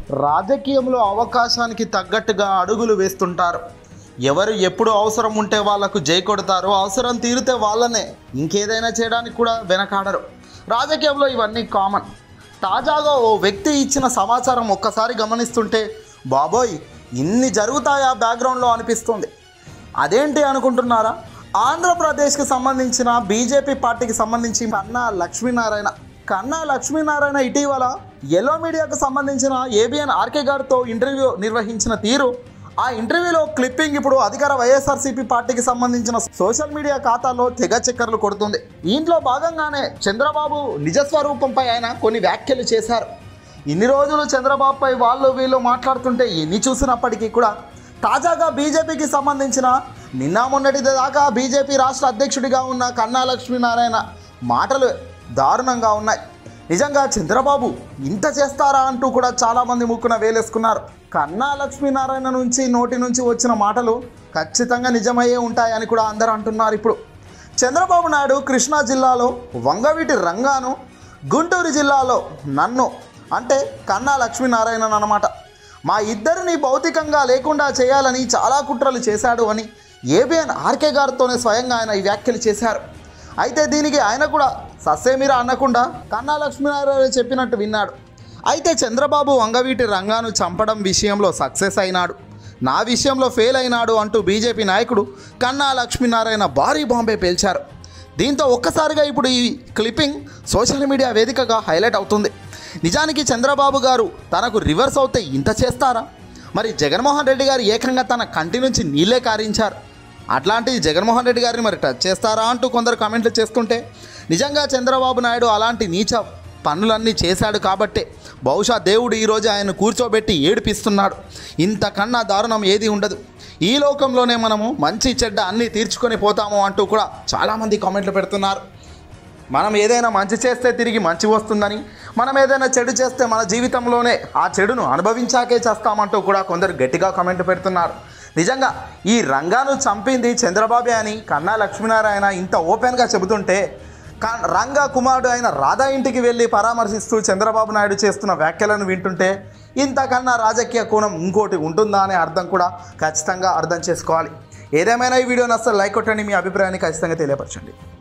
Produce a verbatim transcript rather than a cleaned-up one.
రాజకీయంలో అవకాశానికి తగ్గట్టుగా అడుగులు వేస్తుంటారు. ఎవరు ఎప్పుడు అవసరం ఉంటే వాళ్లకు జై కొడతారో, అవసరం తీరితే వాళ్ళనే ఇంకేదైనా చేయడానికి కూడా వెనకాడరు. రాజకీయంలో ఇవన్నీ కామన్. తాజాగా ఓ వ్యక్తి ఇచ్చిన సమాచారం ఒక్కసారి గమనిస్తుంటే బాబోయ్ ఇన్ని జరుగుతాయా బ్యాక్గ్రౌండ్లో అనిపిస్తుంది. అదేంటి అనుకుంటున్నారా? ఆంధ్రప్రదేశ్కి సంబంధించిన బీజేపీ పార్టీకి సంబంధించి కన్నా లక్ష్మీనారాయణ కన్నా లక్ష్మీనారాయణ ఇటీవల ఎల్లో మీడియాకు సంబంధించిన ఏబిఎన్ ఆర్కే గారితో ఇంటర్వ్యూ నిర్వహించిన తీరు, ఆ ఇంటర్వ్యూలో క్లిప్పింగ్ ఇప్పుడు అధికార వైఎస్ఆర్సీపీ పార్టీకి సంబంధించిన సోషల్ మీడియా ఖాతాలో తెగ చక్కర్లు కొడుతుంది. దీంట్లో భాగంగానే చంద్రబాబు నిజస్వరూపంపై ఆయన కొన్ని వ్యాఖ్యలు చేశారు. ఇన్ని రోజులు చంద్రబాబుపై వాళ్ళు వీళ్ళు మాట్లాడుతుంటే ఎన్ని చూసినప్పటికీ కూడా తాజాగా బీజేపీకి సంబంధించిన నిన్న మొన్నటి దాకా బీజేపీ రాష్ట్ర అధ్యక్షుడిగా ఉన్న కన్నా లక్ష్మీనారాయణ మాటలు దారుణంగా ఉన్నాయి. నిజంగా చంద్రబాబు ఇంత చేస్తారా అంటూ కూడా చాలామంది ముక్కున వేలేసుకున్నారు. కన్నా లక్ష్మీనారాయణ నుంచి నోటి నుంచి వచ్చిన మాటలు ఖచ్చితంగా నిజమయ్యే ఉంటాయని కూడా అందరూ అంటున్నారు. ఇప్పుడు చంద్రబాబు నాయుడు కృష్ణా జిల్లాలో వంగవీటి రంగాను, గుంటూరు జిల్లాలో నన్ను అంటే కన్నా లక్ష్మీనారాయణ అన్నమాట, మా ఇద్దరిని భౌతికంగా లేకుండా చేయాలని చాలా కుట్రలు చేశాడు అని ఏబిఎన్ ఆర్కే గారితోనే స్వయంగా ఆయన ఈ వ్యాఖ్యలు చేశారు. అయితే దీనికి ఆయన కూడా సస్సేమీరా అనకుండా కన్నా లక్ష్మీనారాయణ చెప్పినట్టు విన్నాడు. అయితే చంద్రబాబు వంగవీటి రంగాను చంపడం విషయంలో సక్సెస్ అయినాడు, నా విషయంలో ఫెయిల్ అయినాడు అంటూ బీజేపీ నాయకుడు కన్నా లక్ష్మీనారాయణ భారీ బాంబే పేల్చారు. దీంతో ఒక్కసారిగా ఇప్పుడు ఈ క్లిప్పింగ్ సోషల్ మీడియా వేదికగా హైలైట్ అవుతుంది. నిజానికి చంద్రబాబు గారు తనకు రివర్స్ అవుతే ఇంత చేస్తారా? మరి జగన్మోహన్ రెడ్డి గారు ఏకంగా తన కంటి నుంచి నీళ్ళే కారించారు. అట్లాంటిది జగన్మోహన్ రెడ్డి గారిని మరి టచ్ చేస్తారా అంటూ కొందరు కామెంట్లు చేస్తుంటే, నిజంగా చంద్రబాబు నాయుడు అలాంటి నీచ పనులన్నీ చేశాడు కాబట్టే బహుశా దేవుడు ఈరోజు ఆయన కూర్చోబెట్టి ఏడిపిస్తున్నాడు. ఇంతకన్నా దారుణం ఏది ఉండదు. ఈ లోకంలోనే మనము మంచి చెడ్డ అన్నీ తీర్చుకొని పోతాము అంటూ కూడా చాలామంది కామెంట్లు పెడుతున్నారు. మనం ఏదైనా మంచి చేస్తే తిరిగి మంచి వస్తుందని, మనం ఏదైనా చెడు చేస్తే మన జీవితంలోనే ఆ చెడును అనుభవించాకే చేస్తామంటూ కూడా కొందరు గట్టిగా కామెంట్ పెడుతున్నారు. నిజంగా ఈ రంగాను చంపింది చంద్రబాబే అని కన్నా లక్ష్మీనారాయణ ఇంత ఓపెన్గా చెబుతుంటే, రంగా కుమారుడు అయిన రాధా ఇంటికి వెళ్ళి పరామర్శిస్తూ చంద్రబాబు నాయుడు చేస్తున్న వ్యాఖ్యలను వింటుంటే ఇంతకన్నా రాజకీయ కోణం ఇంకోటి ఉంటుందా అనే అర్థం కూడా ఖచ్చితంగా అర్థం చేసుకోవాలి. ఏదేమైనా ఈ వీడియోని అసలు లైక్ కొట్టండి, మీ అభిప్రాయాన్ని ఖచ్చితంగా తెలియపరచండి.